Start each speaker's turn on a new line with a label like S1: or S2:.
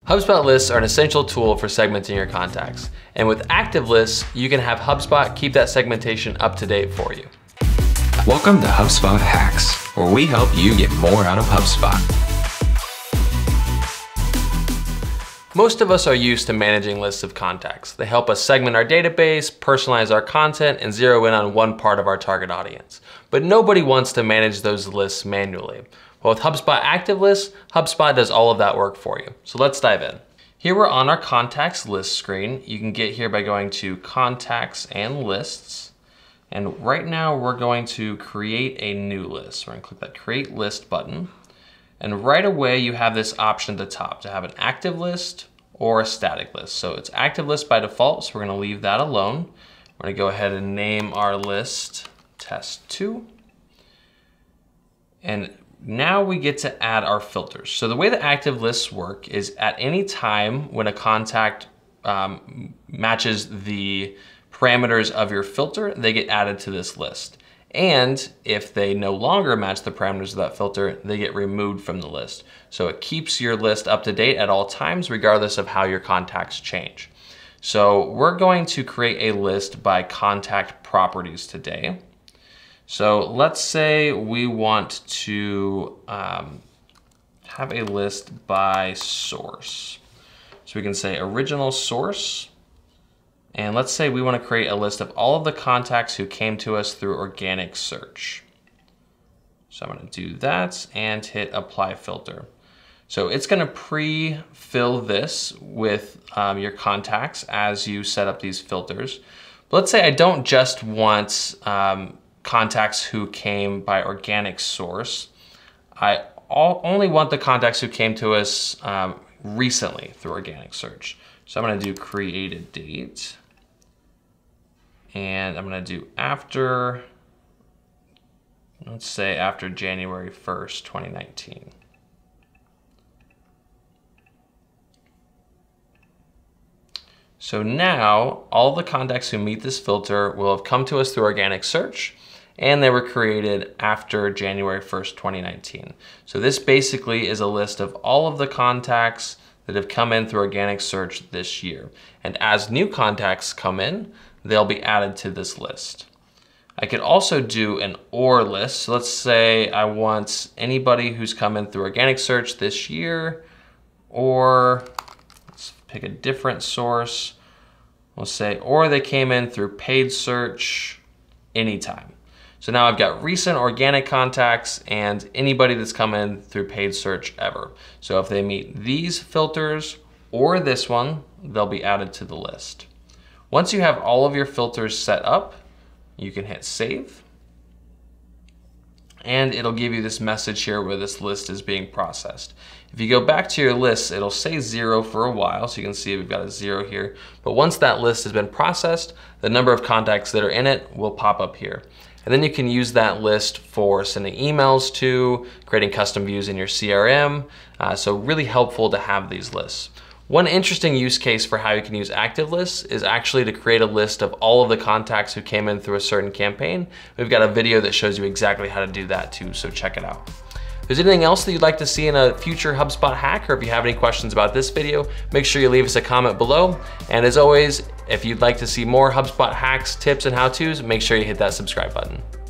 S1: HubSpot lists are an essential tool for segmenting your contacts. And with active lists, you can have HubSpot keep that segmentation up to date for you.
S2: Welcome to HubSpot Hacks, where we help you get more out of HubSpot.
S1: Most of us are used to managing lists of contacts. They help us segment our database, personalize our content, and zero in on one part of our target audience. But nobody wants to manage those lists manually. Well, with HubSpot Active Lists, HubSpot does all of that work for you. So let's dive in. Here we're on our contacts list screen. You can get here by going to contacts and lists. And right now we're going to create a new list. We're gonna click that create list button. And right away you have this option at the top to have an active list or a static list. So it's active list by default, so we're gonna leave that alone. We're gonna go ahead and name our list test 2. And now we get to add our filters. So the way that active lists work is at any time when a contact matches the parameters of your filter, they get added to this list. And if they no longer match the parameters of that filter, they get removed from the list. So it keeps your list up to date at all times, regardless of how your contacts change. So we're going to create a list by contact properties today. So let's say we want to have a list by source. So we can say original source. And let's say we want to create a list of all of the contacts who came to us through organic search. So I'm going to do that and hit apply filter. So it's going to pre-fill this with your contacts as you set up these filters. But let's say I don't just want contacts who came by organic source. I only want the contacts who came to us recently through organic search. So I'm going to do create a date. And I'm gonna do after, let's say after January 1st, 2019. So now all the contacts who meet this filter will have come to us through organic search, and they were created after January 1st, 2019. So this basically is a list of all of the contacts that have come in through organic search this year. And as new contacts come in, they'll be added to this list. I could also do an or list. So let's say I want anybody who's come in through organic search this year, or let's pick a different source. We'll say, or they came in through paid search anytime. So now I've got recent organic contacts and anybody that's come in through paid search ever. So if they meet these filters or this one, they'll be added to the list. Once you have all of your filters set up, you can hit save. And it'll give you this message here where this list is being processed. If you go back to your list, it'll say 0 for a while, so you can see we've got a 0 here. But once that list has been processed, the number of contacts that are in it will pop up here. And then you can use that list for sending emails to, creating custom views in your CRM. So really helpful to have these lists. One interesting use case for how you can use active lists is actually to create a list of all of the contacts who came in through a certain campaign. We've got a video that shows you exactly how to do that too, so check it out. If there's anything else that you'd like to see in a future HubSpot hack, or if you have any questions about this video, make sure you leave us a comment below. And as always, if you'd like to see more HubSpot hacks, tips, and how-tos, make sure you hit that subscribe button.